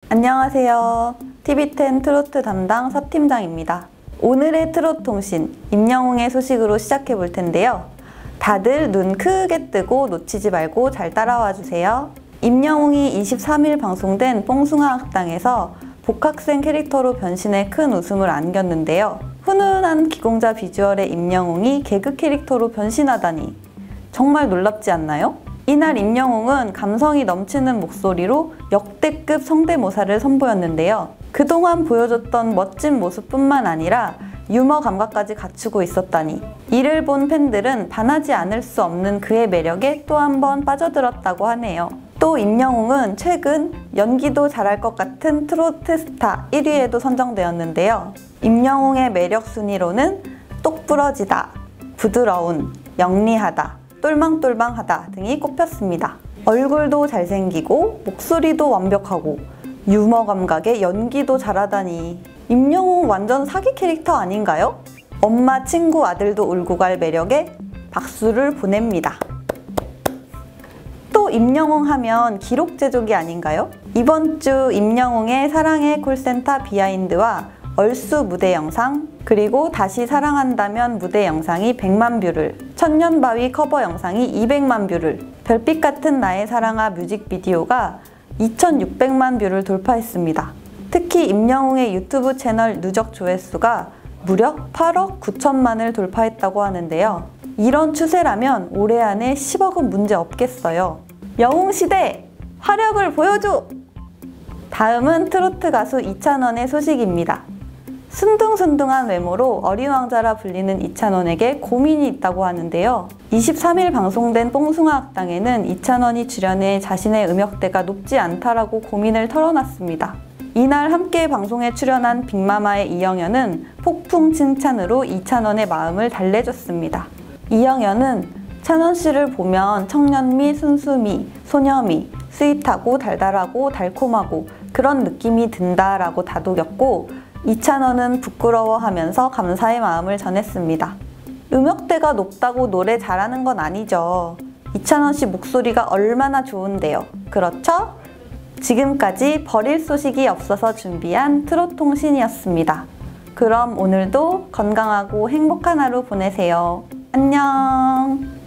안녕하세요. TV10 트로트 담당 서팀장입니다. 오늘의 트롯 통신 임영웅의 소식으로 시작해 볼 텐데요. 다들 눈 크게 뜨고 놓치지 말고 잘 따라와 주세요. 임영웅이 23일 방송된 뽕숭아 학당에서 복학생 캐릭터로 변신해 큰 웃음을 안겼는데요. 훈훈한 기공자 비주얼의 임영웅이 개그 캐릭터로 변신하다니 정말 놀랍지 않나요? 이날 임영웅은 감성이 넘치는 목소리로 역대급 성대모사를 선보였는데요. 그동안 보여줬던 멋진 모습뿐만 아니라 유머 감각까지 갖추고 있었다니 이를 본 팬들은 반하지 않을 수 없는 그의 매력에 또 한 번 빠져들었다고 하네요. 또 임영웅은 최근 연기도 잘할 것 같은 트로트 스타 1위에도 선정되었는데요. 임영웅의 매력 순위로는 똑부러지다, 부드러운, 영리하다, 똘망똘망하다 등이 꼽혔습니다. 얼굴도 잘생기고 목소리도 완벽하고 유머 감각에 연기도 잘하다니 임영웅 완전 사기 캐릭터 아닌가요? 엄마, 친구, 아들도 울고 갈 매력에 박수를 보냅니다. 또 임영웅 하면 기록 제조기 아닌가요? 이번 주 임영웅의 사랑의 콜센터 비하인드와 얼쑤 무대 영상, 그리고 다시 사랑한다면 무대 영상이 100만 뷰를, 천년바위 커버 영상이 200만 뷰를, 별빛 같은 나의 사랑아 뮤직비디오가 2600만 뷰를 돌파했습니다. 특히 임영웅의 유튜브 채널 누적 조회수가 무려 8억 9천만을 돌파했다고 하는데요. 이런 추세라면 올해 안에 10억은 문제 없겠어요. 영웅시대 화력을 보여줘! 다음은 트로트 가수 이찬원의 소식입니다. 순둥순둥한 외모로 어린왕자라 불리는 이찬원에게 고민이 있다고 하는데요. 23일 방송된 뽕숭아 학당에는 이찬원이 출연해 자신의 음역대가 높지 않다라고 고민을 털어놨습니다. 이날 함께 방송에 출연한 빅마마의 이영현은 폭풍 칭찬으로 이찬원의 마음을 달래줬습니다. 이영현은 찬원씨를 보면 청년미, 순수미, 소녀미, 스윗하고 달달하고 달콤하고 그런 느낌이 든다라고 다독였고, 이찬원은 부끄러워하면서 감사의 마음을 전했습니다. 음역대가 높다고 노래 잘하는 건 아니죠. 이찬원 씨 목소리가 얼마나 좋은데요. 그렇죠? 지금까지 버릴 소식이 없어서 준비한 트롯 통신이었습니다. 그럼 오늘도 건강하고 행복한 하루 보내세요. 안녕!